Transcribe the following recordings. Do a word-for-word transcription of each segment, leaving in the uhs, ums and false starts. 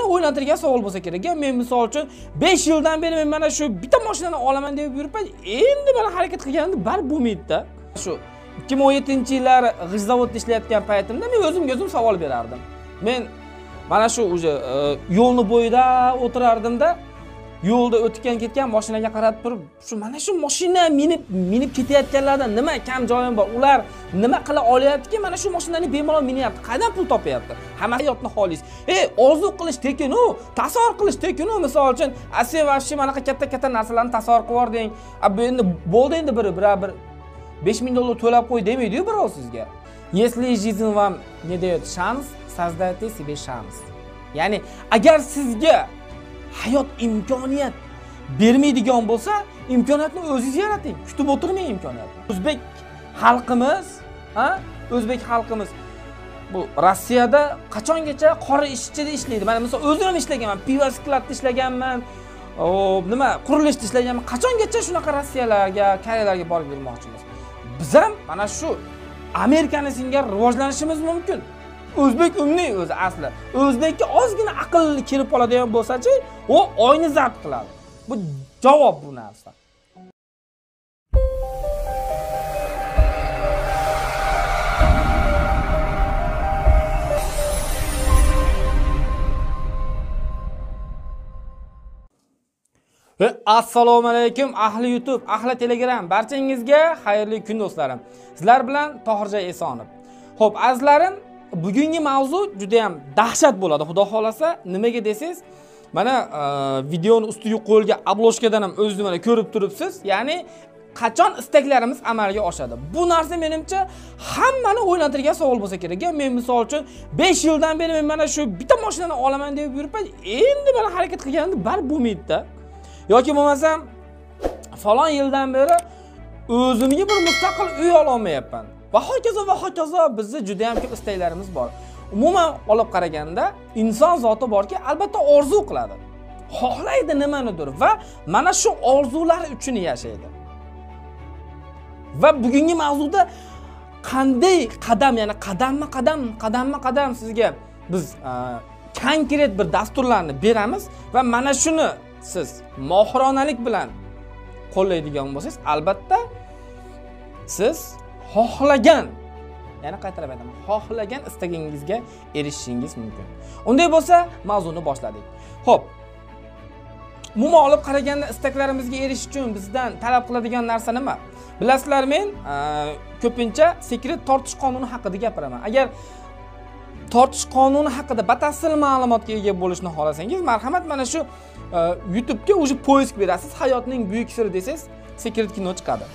o'ylantirgan savol bo'lsa kerak. Men misol uchun besh yildan beri men mana shu bitta mashinani olaman deb yuribman. Endi mana harakat qilganimda bar bo'lmaydi-da. Shu ikki ming o'n yettinchi yillar g'ishzavodda ishlayotgan paytimda men o'zimga o'zim savol berardim. Men mana shu o'sha yo'lni bo'yida o'tirardim-da, yo'lda o'tgan ketgan mashinaga qarab turib, shu mana shu mashina minib minib ketayotganlardan nima kam joyim bor? Ular nima qila olyaptiki, mana shu mashinani bemalol minyapti. Qaydan pul topyapti? Hamma hayotni xolis. Ey, orzu qilish tekin-u, tasavvur qilish tekin-u. Misol uchun, "Sen vaqti mana katta-katta narsalarni tasavvur qilib yording. Bu endi bo'ldi endi bir bir besh ming dollar to'lab qo'y" demaydi-yu birov sizga. Если жизнь вам не дает шанс, создайте себе шанс. Ya'ni agar sizga hayot imkoniyat bermaydigan bo'lsa, imkoniyatni o'zingiz yarating. Kutib o'tirmang imkoniyatni. O'zbek xalqimiz, ha? O'zbek xalqimiz bu Rossiyada qachongacha qora ishchida ishlaydi. Mana misol o'zim ham ishlaganman, pivo skladda ishlaganman, o nima, qurilishda ishlaganman. Qachongacha shunaqa Rossiyalarga, Koreyalarga borib yurmoqchimiz? Biz ham mana shu Amerikani singari rivojlanishimiz mumkin. O'zbek umniy o'zi asli. O'zbekka ozgina aqlli kirib qoladigan bo'lsa-chi, u oyni zabt qiladi. Bu javob bu narsa. Assalomu alaykum ahli YouTube, ahli Telegram, barchangizga xayrli kun do'stlarim. Sizlar bilan Tohirjon Esonov. Xo'p, azizlarim, bugungi mavzu juda ham dahshat bo'ladi, xudo xolasa. Nimaga desiz, mana videoni ustiga qo'yilgan obloshkadan ham o'zingiz mana ko'rib turibsiz. Ya'ni qachon istaklarimiz amalga oshadi? Bu narsa menimcha hammani o'ylantirgan savol bo'lsa kerak. Men misol uchun besh yildan beri men mana shu bitta mashinani olaman deb yuribman. Endi mana harakat qilganimda bar bo'lmaydi-da. Yoki bo'lmasam falon yildan beri o'zimga bir mustaqil uy ola olmayapman. Va hokazo va hokazo bizda juda ham ko'p istaklarimiz bor. Umuman olib qaraganda inson zoti borki, albatta orzu qiladi. Xohlaydi nimanidir va mana shu orzular uchun yashaydi. Va bugungi mavzuda qanday qadam, ya'ni qadamma-qadam, qadamma-qadam sizga biz konkret bir dasturlarni beramiz va mana shuni siz mohronalik bilan qo'llaydigan bo'lsangiz, albatta siz xohlagan, ya'ni qaytarib aytaman, xohlagan istagingizga erishishingiz mumkin. Unday bo'lsa, mavzuni boshladik. Xo'p. Umuman olib qaraganda istaklarimizga erishish uchun bizdan talab qiladigan narsa nima? Bilasizlar, men ko'pincha sekret tortish qonuni haqida gapiraman. Agar tortish qonuni haqida batafsil ma'lumotga ega bo'lishni xohlasangiz, marhamat mana shu YouTube'ga o'zi poisk berasiz. Hayotning buyuk siri desangiz, sekret kino chiqadi.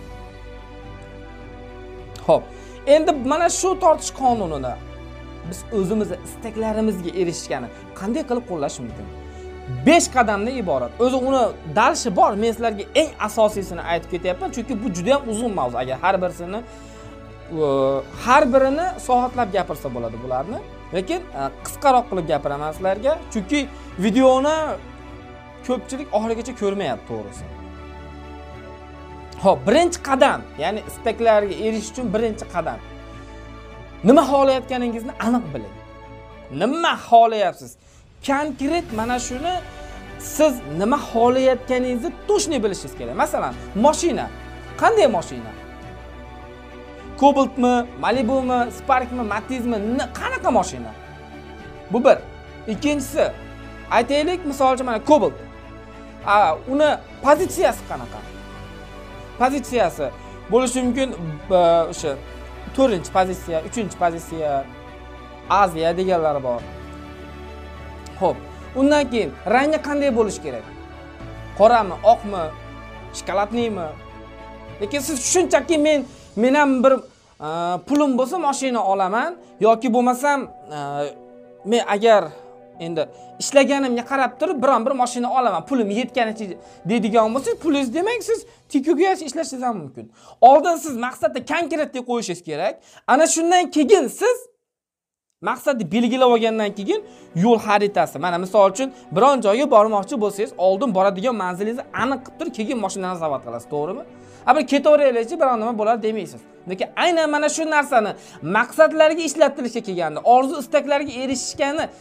Xo'p, endi mana shu tortish qonunini biz o'zimizning istaklarimizga erishishgani qanday qilib qo'llash mumkin? besh qadamdan iborat. O'zi uni dalishi bor. Men sizlarga eng asosiysini aytib ketyapman, chunki bu juda ham uzun mavzu. Agar har birisini har birini soatlab gapirsa bo'ladi bularni. Lekin qisqaroq qilib gapiraman sizlarga, chunki videoni ko'pchilik oxirigacha ko'rmayapti to'g'risi. Xo'p, birinchi qadam, ya'ni istaklarga erishish uchun birinchi qadam. Nima xohlayotganingizni aniq biling. Nima xohlayapsiz? Konkret mana shuni siz nima xohlayotganingizni to'shni bilishingiz kerak. Masalan, mashina. Qanday mashina? Cobaltmi, Malibu'mi, Sparkmi, Matizmi, qanaqa mashina? Bu bir. Ikkinchisi, aytaylik, misol uchun mana Cobalt. A, uni pozitsiyasi qanaqa? Pozitsiyasi bo'lishi mumkin o'sha to'rtinchi pozitsiya, uchinchi pozitsiya, Aziya deganlar bor. Xo'p, undan keyin rangi qanday bo'lishi kerak? Qorami, oqmi, shokoladniymi? Lekin siz shunchaki men men ham bir pulim bo'lsa mashina olaman yoki bo'lmasam men agar endi ishlaganimga qarab turib biron bir mashina olaman, pulim yetganicha deydigan bo'lsangiz, pulingiz demak siz tikuga ishlashingiz ham mumkin. Oldin siz maqsadni konkret deb qo'yishingiz kerak. Ana shundan keyin siz maqsadni belgilab olgandan keyin yo'l xaritasi. Mana misol uchun biron joyga bormoqchi bo'lsangiz, oldin boradigan manzilingizni aniq qilib turib, keyin mashinani zavod qilasiz, to'g'rimi? Abi ketaveraylikchi, biron nima bo'ladi demaysiz. Lekin aynan mana shu narsani maqsadlarga ishlatilishga kelganda, orzu istaklariga erishishgani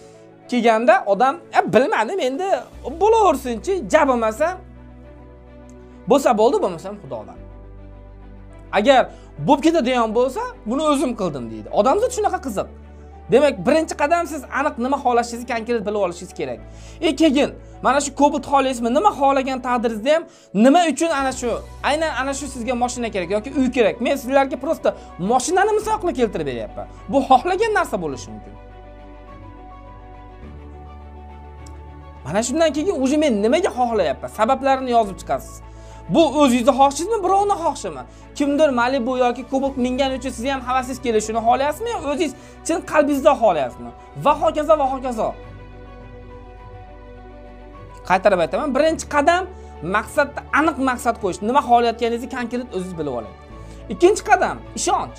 kelganda odam, "E, bilmadim, endi bo'laversin-chi, jabimasa bo'lsa bo'ldi, bo'lmasam Xudodan." Agar bo'lib ketadigan bo'lsa, buni o'zim qildim deydi. Odamzod shunaqa qiziq. Demak, birinchi qadam siz aniq nima xohlashingizni konkret bilib olishingiz kerak. E keyin mana shu Cobalt xohlaysizmi? Nima xohlagan taqdiringizda ham nima uchun ana shu, aynan ana shu sizga mashina kerak yoki uy kerak? Men sizlarga prosta mashinani misol qilib keltirib beryapman. Bu xohlagan narsa bo'lishi mumkin. Mana shundan keyin o'zi men nimaga xohlayapman? Sabablarini yozib chiqasiz. Bu o'zingizga xohishingizmi, birovning xohishimi? Kimdir Malibu yoki Cobalt mingan uchun siz ham havasingiz kelishini xohlayapsizmi yo o'zingiz chin qalbingizda xohlayapsizmi? Va hokazo va hokazo. Qaytarib aytaman, birinchi qadam maqsadda aniq maqsad qo'yish. Nima xohlayotganingizni konkret o'zingiz bilib oling. Ikkinchi qadam ishonch.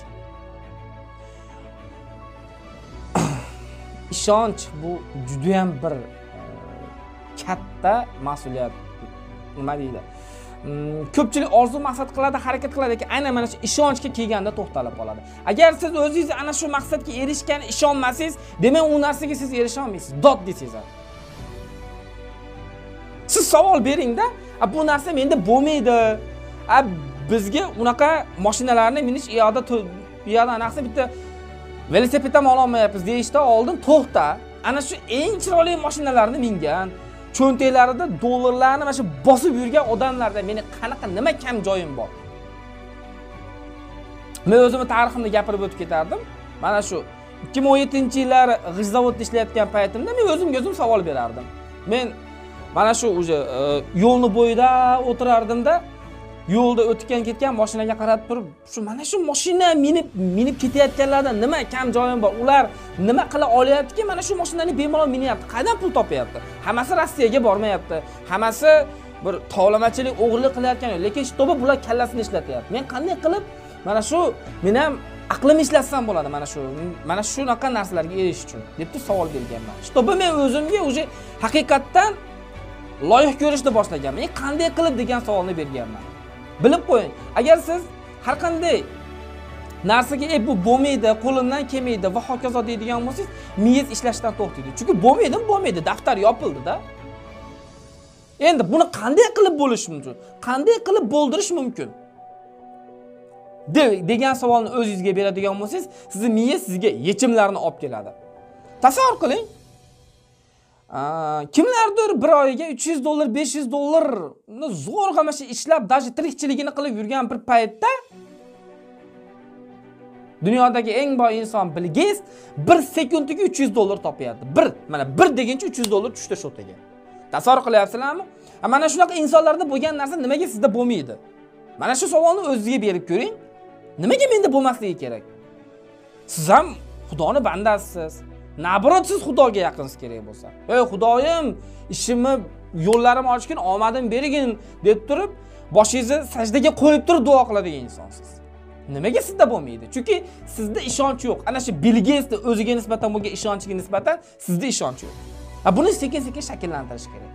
Ishonch bu juda ham bir katta mas'uliyat. Nima deydi? Ko'pchilik orzu maqsad qiladi, harakat qiladi, lekin aynan mana shu ishonchga kelganda to'xtalib qoladi. Agar siz o'zingiz ana shu maqsadga erishgan ishonmasangiz, demak u narsaga siz erisha olmaysiz. Dod deysiz. Siz savol beringda, bu narsa menda bo'lmaydi. A bizga unaqa mashinalarni minish u yoqda u yoqda anaqsa bitta velosiped ham ola olmayapmiz deyishda oldin to'xta. Ana shu eng chiroyli mashinalarni mingan, cho'ntaklarida dollarlarni mana shu bosib yurgan odamlarda meni qanaqa nima kam joyim bor. Men o'zimni tariximni gapirib o'tib ketardim. Mana shu ikki ming o'n yettinchi yillar g'ijzavodda ishlayotgan paytimda men o'zimga o'zim savol berardim. Men mana shu o'sha yo'lni bo'yida o'tirardimda, yo'lda o'tgan ketgan mashinaga qarab turib, shu mana shu mashina minib minib ketayotganlardan nima kam joyim bor? Ular nima qila olyaptiki, mana shu mashinani bemalol minyapti. Qaydan pul topyapti? Hammasi Rossiyaga bormayapti. Hammasi bir tovlamachilik, o'g'irlik qilayotgan, lekin shtobi bular kallasini ishlatyapti. Men qanday qilib mana shu men ham aqlim ishlatsam bo'ladi mana shu mana shunaqa narsalarga erishish uchun deb savol berganman. Shtobi men o'zimga o'zi haqiqatdan loyiq ko'rishni boshlaganman. Men qanday qilib degan savolni berganman. Bilib qo'ying. Agar siz har qanday narsaga "E bu bo'lmaydi, qo'limdan kelmaydi" va hokazo deydigan bo'lsangiz, miyangiz ishlashdan to'xtaydi. Chunki bo'lmaydi, bo'lmaydi, daftar yopildi-da. Endi buni qanday qilib bo'lish mumkin? Qanday qilib bo'ldirish mumkin? degan savolni o'zingizga beradigan bo'lsangiz, sizning miyangiz sizga yechimlarni olib keladi. Tasavvur qiling. Kimlardir bir oyiga uch yuz dollar, besh yuz dollarni zo'rg'a mana shu ishlab, даже tirikchiligini qilib yurgan bir paytda dunyodagi eng boy inson Bill Gates bir sekundiga uch yuz dollar topyapti. Bir, mana bir deguncha uch yuz dollar tushdi shotaga. Tasavvur qilyapsizlarmi? Mana shunaqa insonlarda bo'lgan narsa nimaga sizda bo'lmaydi? Mana shu savolni o'zingizga berib ko'ring. Nimaga menda bo'lmasligi kerak? Siz ham Xudoning bandasisiz. Nabrot siz Xudoga yaqinsiz kerak bo'lsa. "Ey Xudoyim, ishimni, yo'llarimni ochgin, omadim bergin" deb turib, boshingizni sajdaga qo'yib turib duo qiladigan insonsiz. Nimaga sizda bo'lmaydi? Chunki sizda ishonch yo'q. Ana shu Bill Gatesning o'ziga nisbatan bo'lgan ishonchiga nisbatan sizda ishonch yo'q. Ha, buni sekin-sekin shakllantirish kerak.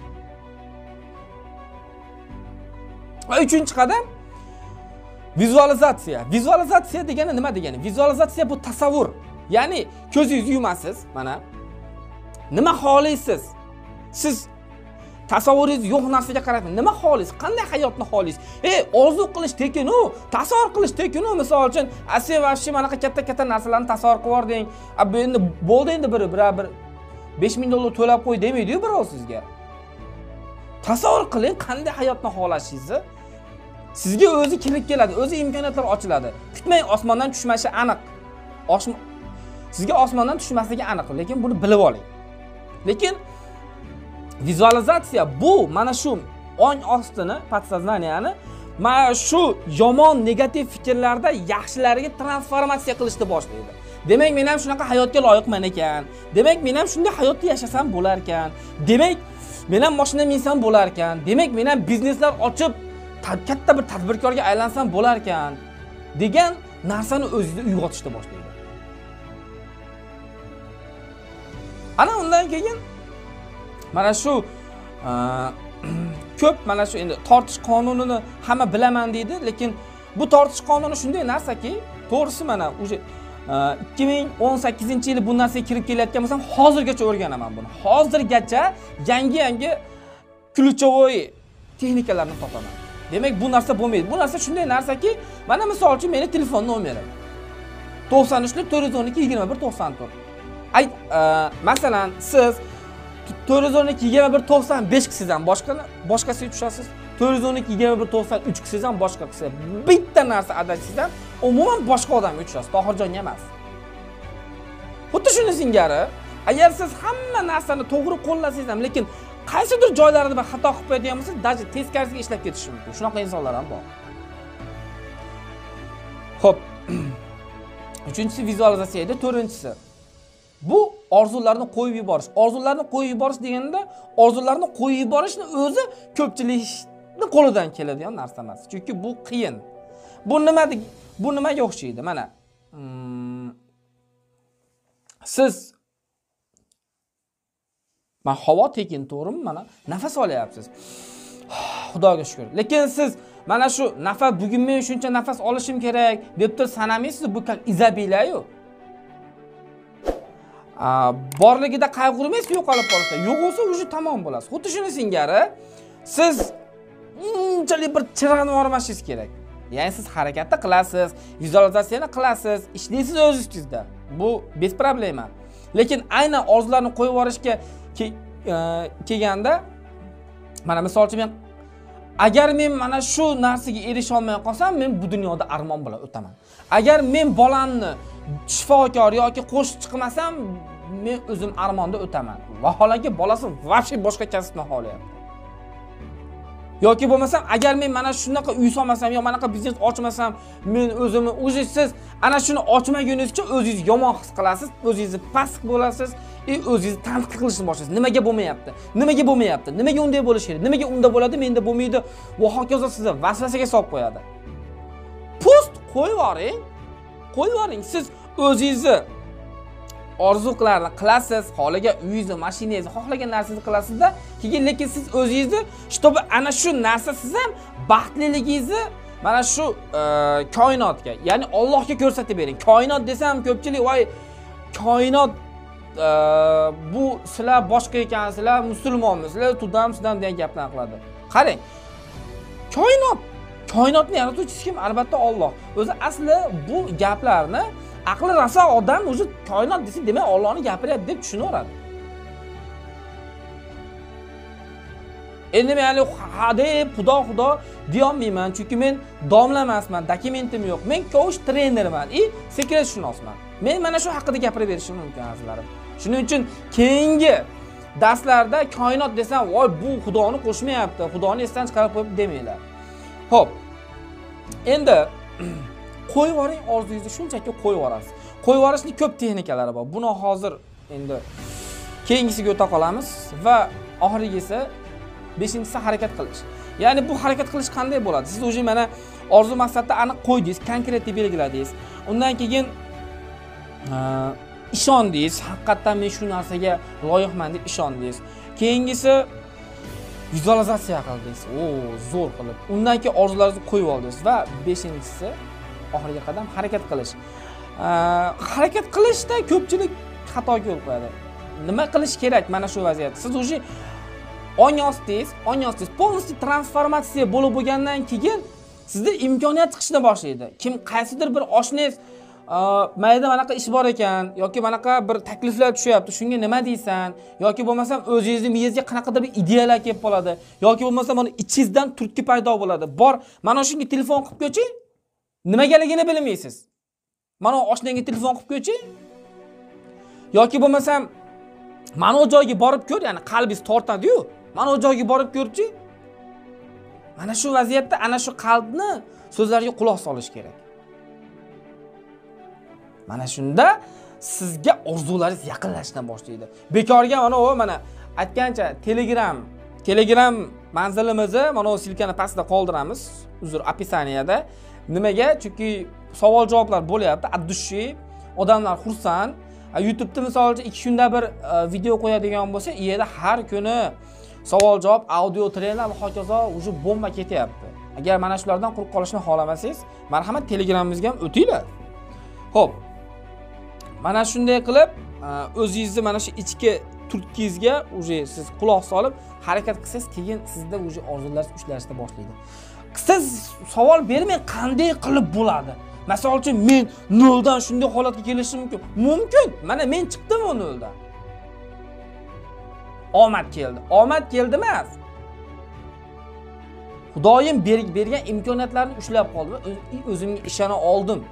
Va uchinchi qadam vizualizatsiya. Vizualizatsiya degani nima degani? Vizualizatsiya bu tasavvur. Ya'ni ko'zingizni yumasiz, mana nima xohlaysiz? Siz tasavvuringiz yo'q narsaga qarab, nima xohlaysiz? Qanday hayotni xohlaysiz? Ey, orzu qilish tekin-u, tasavvur qilish tekin-u. Misol uchun, "Asiya va shi mana katta-katta narsalarni tasavvur qilib yording. Ab endi bo'ldi endi bir bir bir besh ming dollar to'lab qo'y" demaydi-yu birov sizga. Tasavvur qiling, qanday hayotni xohlashingizni. Sizga o'zi kirib keladi, o'zi imkoniyatlar ochiladi. Kutmang, osmondan tushmashi aniq. Osmon Sizga osmondan tushmasligi aniq, lekin buni bilib oling. Lekin vizualizatsiya bu mana shu ong ostini, podsoznaniyani mana shu yomon, negativ fikrlarda yaxshilariga transformatsiya qilishni boshlaydi. Demak, men ham shunaqa hayotga loyiqman ekan. Demak, men ham shunday hayotni yashasam bo'lar ekan. Demak, men ham mashina minsam bo'lar ekan. Demak, men ham bizneslar ochib katta bir tadbirkorga aylansam bo'lar ekan degan narsani o'zingizda uyg'otishni boshlaydi. Ana undan keyin mana shu ko'p mana shu endi tortish qonunini hamma bilaman deydi, lekin bu tortish qonuni shunday narsaki, to'g'risi mana o'sha ikki ming o'n sakkizinchi yili bu narsaga kirib kelayotgan bo'lsam, hozirgacha o'rganaman buni. Hozirgacha yangi-yangi ключевой texnikalarni topaman. Demak, bu narsa bo'lmaydi. Bu narsa shunday narsaki, mana misol uchun meni telefon nomerim to'qson uch to'rt yuz o'n ikki yigirma bir to'qson to'rt. Ay, masalan, siz to'rt yuz o'n ikki yigirma bir to'qson besh kisiz ham boshqani boshqasiga tushasiz. to'rt yuz o'n ikki yigirma bir to'qson uch kisiz ham boshqa kisiz. Bitta narsa adashsiz ham umuman boshqa odamga tushasiz, Tohirjonga emas. Xuddi shuni singari, agar siz hamma narsani to'g'ri qo'llasangiz ham, lekin qaysidir joylarida bir xato qilib qo'yadigan bo'lsangiz, даже teskarisiga ishlab ketishi mumkin. Shunaqa insonlar ham bor. Xo'p. Uchinchisi vizualizatsiya edi, to'rtinchisi bu orzularni qo'yib yuborish. Orzularni qo'yib yuborish deganda, orzularni qo'yib yuborishni o'zi ko'pchilikning qo'lidan keladigan narsa emas. Chunki bu qiyin. Bu nima bu nimaga o'xshaydi? Mana hmm, siz men havo tekin, to'g'rimi? Mana nafas olyapsiz. Xudoga shukr. Lekin siz mana shu nafas, bugun men shuncha nafas olishim kerak deb turib sanamaysiz, bu как izobilya-yu. Borligida qayg'urmaysiz, yo'qolib qolsa. Yo'q bo'lsa, o'zi tamom bo'lasiz. Xuddi shuni singari siz unchalik bir chirag'ni yormashingiz kerak. Ya'ni siz harakatni qilasiz, vizualizatsiyani qilasiz, ishlaysiz o'z ustingizda. Bu bez problema. Lekin aynan orzularni qo'yib yuborishga kelganda, mana misol uchun men agar men mana shu narsaga erisha olmay qolsam, men bu dunyoda armon bilan o'taman. Agar men bolamni shifokor yoki qo'shiqchi qilmasam, men o'zim armonda o'taman. Vaholanki bolasi vobshe boshqa kasbni xohlayapti. Yoki bo'lmasam, agar men mana shunaqa uy solmasam, yo mana bunaqa biznes ochmasam, men o'zimni o'zi siz ana shuni ochmaguningizcha o'zingiz yomon his qilasiz, o'zingizni past bo'lasiz, e o'zingizni tanqid qilishni boshlaysiz. Nimaga bo'lmayapti? Nimaga bo'lmayapti? Nimaga unday bo'lishi kerak? Nimaga unda bo'ladi, menda bo'lmaydi? Va hokazo sizni vasvasaga solib qo'yadi. Post qo'yib yuboring. Qo'yib yuboring. Siz o'zingizni orzularni qilasiz, xohlagan uyingizni, mashinangizni, xohlagan narsangizni qilasizda, keyin lekin siz o'zingizni, чтобы ana shu narsa siz ham baxtliligingizni mana shu koinotga, ya'ni Allohga ko'rsatib bering. Koinot desam ko'pchilik, voy, koinot bu sizlar boshqa ekansizlar, musulmonmisizlar, tudam sizdan degan gaplarni qiladi. Qarang. Koinot, koinotni yaratuvchisi kim? Albatta Alloh. O'zi asli bu gaplarni aqli rasa odam o'zi koinot desa, demak Allohni gapiryapti deb tushunaveradi. Endi men hali hade xudo xudo deyolmayman, chunki men domla emasman, dokumentim yo'q. Men coach trenerman, i sekretshnosman. Men mana shu haqida gapirib berishim mumkin azizlarim. Shuning uchun keyingi darslarda koinot desam, voy bu xudoni qo'shmayapti, xudoni esdan chiqarib qo'yib demanglar. Xo'p. Endi qo'yib yuboring, orzungizni shunchaki qo'yib yuborasiz. Qo'yib yuborishning ko'p texnikalari bor. Buni hozir endi keyingisiga o'ta qolamiz va oxirgisi beshinchisi harakat qilish. Ya'ni bu harakat qilish qanday bo'ladi? Siz o'zi mana orzu maqsadni aniq qo'ydingiz, konkret deb belgiladingiz. Undan keyin ishondingiz, haqiqatan men shu narsaga loyiqman deb ishondingiz. Keyingisi vizualizatsiya qildingiz. O, zo'r qilib. Undan keyin orzularingizni qo'yib oldingiz va beshinchisi oxirgi qadam harakat qilish. Harakat qilishda ko'pchilik xatoga yo'l qo'yadi. Nima qilish kerak mana shu vaziyatda? Siz o'zi ong ostingiz, ong ostingiz, полностью transformatsiya bo'lib bo'lgandan keyin sizda imkoniyat chiqishni boshlaydi. Kim qaysidir bir oshnangiz mayda manaqa ish bor ekan yoki manaqa bir takliflar tushyapti, shunga nima deysan? Yoki bo'lmasam o'zingizning miyangizga qanaqadir bir ideyalar kelib qoladi. Yoki bo'lmasam mana ichingizdan turtki paydo bo'ladi. Bor, mana shunga telefon qilib ko'ching. Nimagaligini bilmaysiz. Mana oshnangga telefon qilib ko'ching. Yoki bo'lmasam mana o joyga borib ko'r, ya'ni qalbingiz tortadi-yu. Mana o joyga borib ko'rchi. Mana shu vaziyatda ana shu qalbni so'zlarga quloq solish kerak. Mana shunda sizga orzularingiz yaqinlashishdan boshlaydi. Bekorga mana o mana aytgancha Telegram, Telegram manzilimizni mana o silkani pastda qoldiramiz. Uzr, opisaniyada. Nimaga? Chunki savol-javoblar bo'lyapti. Addushi, odamlar xursand. YouTube'da misol uchun ikki kunda bir video qo'yadigan bo'lsa, u yerda har kuni savol-javob, audio trener va hokazo uje bomba ketyapti. Agar mana shulardan quruq qolishni xohlamasangiz, marhamat Telegramimizga ham o'tinglar. Xo'p. mana shunday qilib o'zingizni mana shu ichki turtkingizga uje siz quloq solib harakat qilsangiz, keyin sizda uje orzularsiz ushlashni boshlaydi. Siz savol bermang, qanday qilib bo'ladi? Masalan uchun men noldan shunday holatga kelishim mumkin. Mumkin. Mana men chiqdim o noldan. Omad keldi. Omad keldi emas. Xudoyim bergan imkoniyatlarni ushlab qoldim va o'zimga ishona oldim.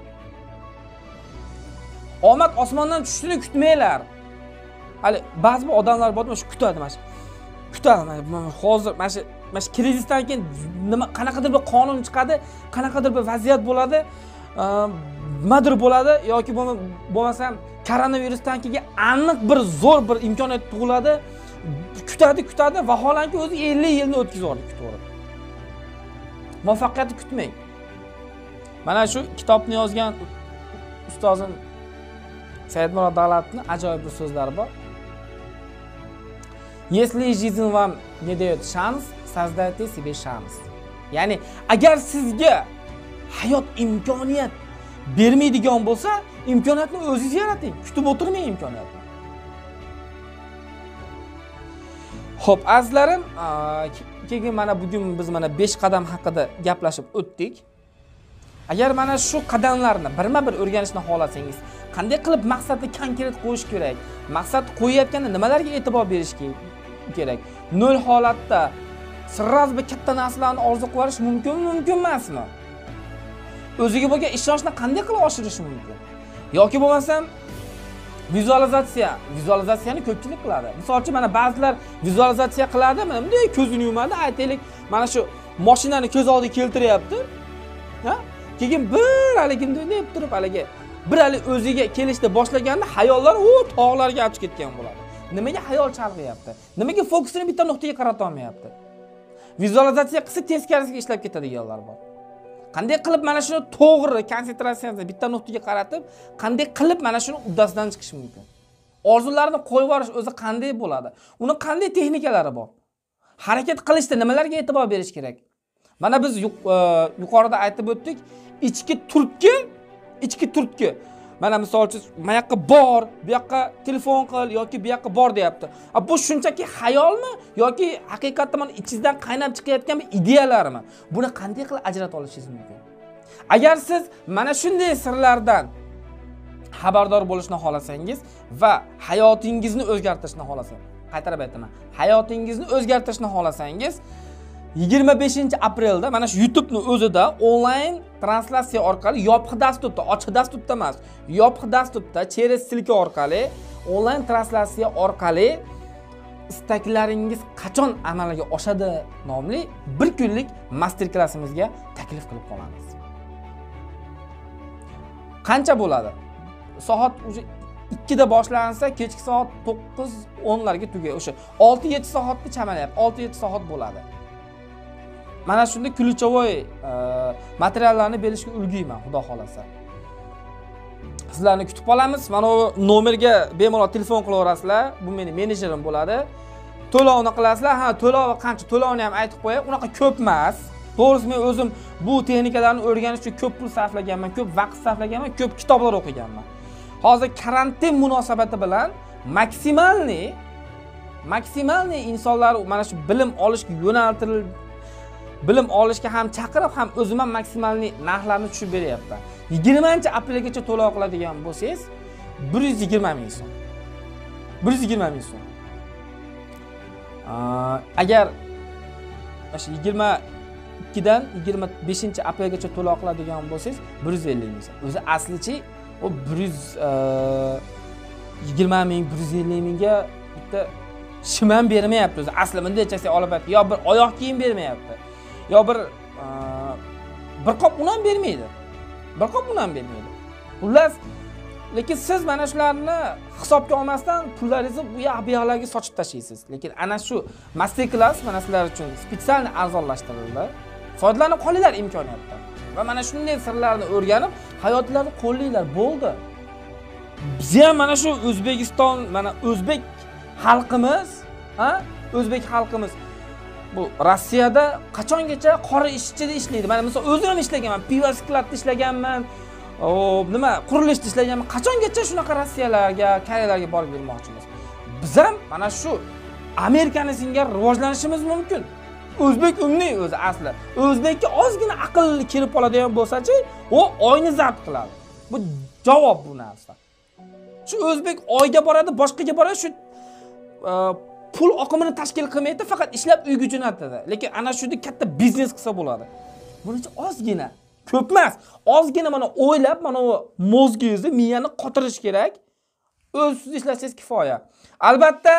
Omad osmondan tushishini kutmanglar. Hali ba'zi bir odamlar bor, mana shu kutadi, mana shu. Kutadi, mana hozir mana shu mana shu krizisdan keyin nima qanaqadir bir qonun chiqadi, qanaqadir bir vaziyat bo'ladi, nimadir bo'ladi yoki bo'lmasam koronavirusdan keyin aniq bir zo'r bir imkoniyat tug'iladi. Kutadi, kutadi, vaholanki o'zi ellik yilni o'tkazib kutaveradi. Muvaffaqiyatni kutmang. Mana shu kitobni yozgan ustozim Saidmurod Davlatning ajoyib bir so'zlari bor. Если жизнь вам не дает шанс, создайте себе шанс. Ya'ni agar sizga hayot imkoniyat bermaydigan bo'lsa, imkoniyatni o'zingiz yarating. Kutib o'tirmang imkoniyatni. Xo'p, azizlarim, keyin mana bugun biz mana besh qadam haqida gaplashib o'tdik. Agar mana shu qadamlarni birma-bir o'rganishni xohlasangiz, qanday qilib maqsadni konkret qo'yish kerak? Maqsad qo'yayotganda nimalarga e'tibor berish kerak? Nol holatda sirroz bir katta narsalarni orzu qilish mumkinmi, mumkin emasmi? O'ziga bo'lgan ishonchni qanday qilib oshirish mumkin? Yoki bo'lmasam vizualizatsiya, vizualizatsiyani ko'pchilik qiladi. Masalan, mana ba'zilar vizualizatsiya qiladi, mana bunday ko'zini yumadi, aytaylik, mana shu mashinani ko'z oldiga keltiryapti. Ha? Keyin bir haligimda deb turib haligi bir hali o'ziga kelishni boshlaganda hayollar u tog'larga ochib ketgan bo'ladi. Nimaga hayol chalg'iyapti? Nimaga fokusini bitta nuqtaga qarata olmayapti? Vizualizatsiya qilsa teskarisiga ishlab ketadiganlar bor. Qanday qilib mana shuni to'g'ri konsentratsiyani bitta nuqtaga qaratib, qanday qilib mana shuni uddasidan chiqish mumkin? Orzularni qo'yib yuborish o'zi qanday bo'ladi? Uni qanday texnikalari bor? Harakat qilishda nimalarga e'tibor berish kerak? Mana biz yuqorida aytib o'tdik, ichki turtki, ichki turtki. Mana misol uchun, bu yoqqa bor, bu yoqqa telefon qil yoki bu yoqqa bor deyapti. Bu shunchaki xayolmi yoki haqiqatdan mana ichingizdan qaynab chiqayotgan bir ideyalarmi? Buni qanday qilib ajrata olishingiz mumkin? Agar siz mana shunday sirlardan xabardor bo'lishni xohlasangiz va hayotingizni o'zgartirishni xohlasangiz, qaytarib aytaman, hayotingizni o'zgartirishni xohlasangiz, yigirma beshinchi aprelda mana shu YouTube ning o'zida onlayn translyatsiya orqali yopiq dasturda, ochiq dasturda emas, yopiq dasturda через silka orqali onlayn translyatsiya orqali istaklaringiz qachon amalga oshadi nomli bir kunlik master klassimizga taklif qilib qolamiz. Qancha bo'ladi? Soat уже ikkida boshlansa, kechki soat to'qqiz o'n larga tugaydi. O'sha olti yetti soatni chamalayapti. olti yetti soat bo'ladi. Mana shunda ключевой materiallarni berishga ulguyman, xudo xolasa. Sizlarni kutib qolamiz. Mana bu nomerga bemalol telefon qilaverasizlar. Bu mening menejerim bo'ladi. To'lovni qilasizlar. Ha, to'lovi qancha? To'lovni ham aytib qo'yay. Unaqa ko'p emas. To'g'risi men o'zim bu texnikalarni o'rganish uchun ko'p pul sarflaganman, ko'p vaqt sarflaganman, ko'p kitoblar o'qiganman. Hozir karantin munosabati bilan maksimalniy maksimalniy insonlar mana shu bilim olishga yo'naltirildi. Bilim olishga ham chaqirib, ham o'zim ham maksimalniy narxlarni tushib beryapman. yigirmanchi aprelgacha to'lov qiladigan bo'lsangiz, bir yuz yigirma ming so'm. bir yuz yigirma ming so'm. Agar o'sha yigirma ikkidan yigirma beshinchi aprelgacha to'lov qiladigan bo'lsangiz, bir yuz ellik ming so'm. O'zi aslichi o bir yuz yigirma ming, bir yuz ellik mingga bitta shim ham bermayapti o'zi. Asli bunday chaqsa olib aytdi, yo bir oyoq kiyim bermayapti. Yo bir bir qop un ham bermaydi. Bir qop un ham bermaydi. Xullas, lekin siz mana shularni hisobga olmasdan pullaringizni bu yoq bu yoqlarga sochib tashlaysiz. Lekin ana shu master class mana sizlar uchun spetsial arzonlashtirildi. Foydalanib qolinglar imkoniyatdan. Va mana shunday sirlarni o'rganib, hayotlarni qo'llaylar, bo'ldi. Biz ham mana shu O'zbekiston, mana o'zbek xalqimiz, ha? O'zbek xalqimiz bu Rossiyada qachongacha qora ishchida ishlaydi. Mana misol o'zim ham ishlaganman, pivo skladda ishlaganman, O nima qurilishda ishlaganman. Qachongacha shunaqa Rossiyalarga, Koreyalarga borib yurmoqchimiz? Biz ham mana shu Amerikani singari rivojlanishimiz mumkin. O'zbek umniy o'zi asli. O'zbekka ozgina aql kirib qoladigan bo'lsa-chi, u oyni zabt qiladi. Bu javob bu narsa. Shu o'zbek oyga boradi, boshqaga boradi, shu pul oqimini tashkil qilmaydi, faqat ishlab uyga jo'natadi. Lekin ana shunda katta biznes qilsa bo'ladi. Buncha ozgina, ko'p emas, ozgina mana o'ylab, mana u mozgingizni, miyani qotirish kerak. O'zsiz ishlasangiz kifoya. Albatta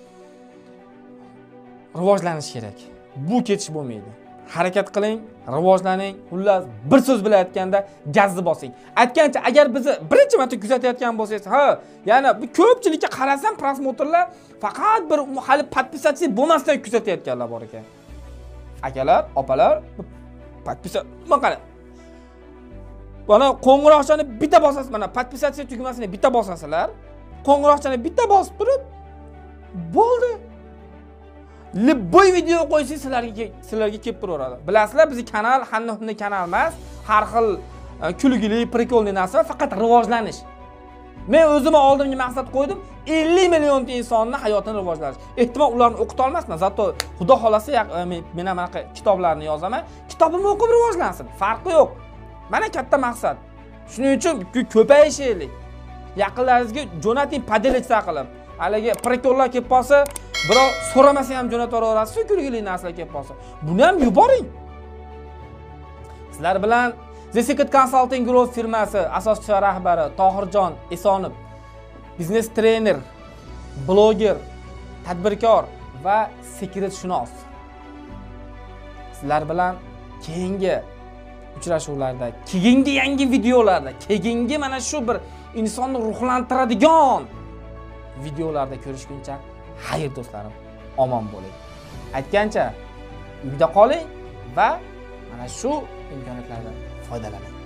rivojlanish kerak. Bu ketish bo'lmaydi. Harakat qiling, rivojlaning. Xullas, bir so'z bilan aytganda gazni bosing. Aytgancha, agar bizni birinchi marta kuzatayotgan bo'lsangiz, ha, ya'ni bu ko'pchilikka qarasam, prosmotrlar faqat bir hali podpisatsiya bo'lmasdan kuzatayotganlar bor ekan. Akalar, opalar, podpisatsiya, mana Mana qo'ng'iroqchani bitta bosasiz, mana podpisatsiya tugmasini bitta bosasizlar, qo'ng'iroqchani bitta bosib turib bo'ldi. Libboy video qo'ysangiz sizlarga sizlarga kelib turaveradi. Bilasizlar, bizning kanal Hannohning kanal emas, har xil kulgili, prikolli narsa, faqat rivojlanish. Men o'zim oldimga maqsad qo'ydim, ellik million insonning hayotini rivojlanish. Ehtimol ularni o'qita olmasman, zato Xudo xolasa men ham anaqa kitoblarni yozaman. Kitobimni o'qib rivojlansin, farqi yo'q. Mana katta maqsad. Shuning uchun ko'payishaylik. Yaqinlaringizga jo'nating podelitsa qilib. Haligi prikollar kelib qolsa, birov so'ramasa ham jo'nataverasiz, kulgili narsalar kelib qolsa. Buni ham yuboring. Sizlar bilan The Secret Consulting Group firmasi asoschisi va rahbari Tohirjon Esonov, biznes trener, bloger, tadbirkor va sekretshunos. Sizlar bilan keyingi uchrashuvlarda, keyingi yangi videolarda, keyingi mana shu bir insonni ruhlantiradigan videolarda ko'rishguncha xayr do'stlarim, omon bo'ling. Aytgancha, uyda qoling va mana shu imkoniyatlardan foydalaning.